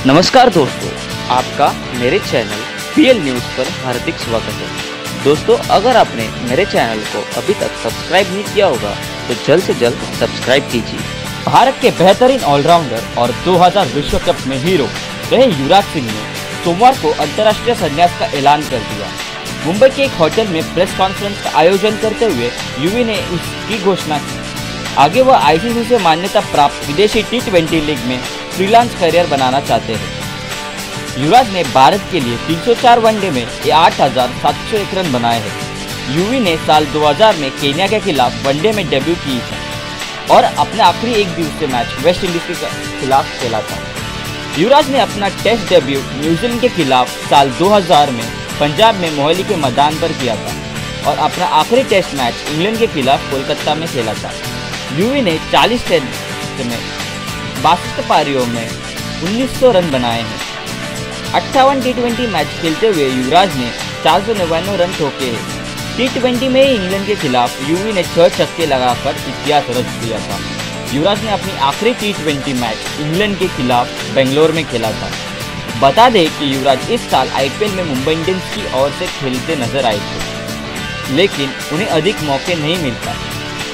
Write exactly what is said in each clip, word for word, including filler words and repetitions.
नमस्कार दोस्तों, आपका मेरे चैनल पीएल न्यूज़ पर हार्दिक स्वागत है। दोस्तों, अगर आपने मेरे चैनल को अभी तक सब्सक्राइब नहीं किया होगा तो जल्द से जल्द सब्सक्राइब कीजिए। भारत के बेहतरीन ऑलराउंडर और दो हज़ार विश्व कप में हीरो रहे युवराज सिंह ने सोमवार को अंतर्राष्ट्रीय संन्यास का ऐलान कर दिया। मुंबई के एक होटल में प्रेस कॉन्फ्रेंस का आयोजन करते हुए युवी ने इसकी घोषणा की। आगे वह आईसीसी से मान्यता प्राप्त विदेशी टी ट्वेंटी लीग में फ्रीलांस करियर बनाना चाहते हैं। युवराज ने भारत के लिए तीन सौ चार वनडे में आठ हज़ार सात सौ एक रन बनाए हैं। युवी ने साल दो हज़ार में केन्या के खिलाफ वनडे में डेब्यू की थी और अपने आखिरी एक दिवसीय मैच वेस्ट इंडीज के खिलाफ खेला था। युवराज ने अपना टेस्ट डेब्यू न्यूजीलैंड के खिलाफ साल दो हज़ार में पंजाब में मोहाली के मैदान पर किया था और अपना आखिरी टेस्ट मैच इंग्लैंड के खिलाफ कोलकाता में खेला था। युवी ने चालीस टेस्ट में बासठ पारियों में उन्नीस सौ रन बनाए हैं। अट्ठावन टी ट्वेंटी मैच खेलते हुए युवराज ने चार सौ नवानवे रन ठोके हैं। टी ट्वेंटी में ही इंग्लैंड के खिलाफ युवी ने छह छक्के लगाकर इतिहास रच दिया था। युवराज ने अपनी आखिरी टी ट्वेंटी मैच इंग्लैंड के खिलाफ बेंगलोर में खेला था। बता दें कि युवराज इस साल आईपीएल में मुंबई इंडियंस की ओर से खेलते नजर आए थे, लेकिन उन्हें अधिक मौके नहीं मिल पाए।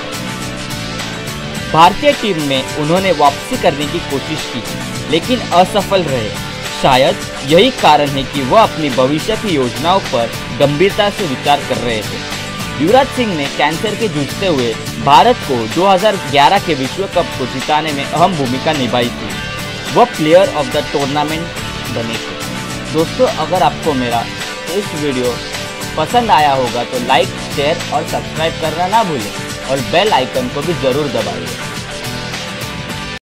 भारतीय टीम में उन्होंने वापसी करने की कोशिश की, लेकिन असफल रहे। शायद यही कारण है कि वह अपनी भविष्य की योजनाओं पर गंभीरता से विचार कर रहे थे। युवराज सिंह ने कैंसर के जूझते हुए भारत को दो हज़ार ग्यारह के विश्व कप को जिताने में अहम भूमिका निभाई थी। वह प्लेयर ऑफ द टूर्नामेंट बने थे। दोस्तों, अगर आपको मेरा इस वीडियो पसंद आया होगा तो लाइक, शेयर और सब्सक्राइब करना ना भूलें और बेल आइकन को भी ज़रूर दबाइए।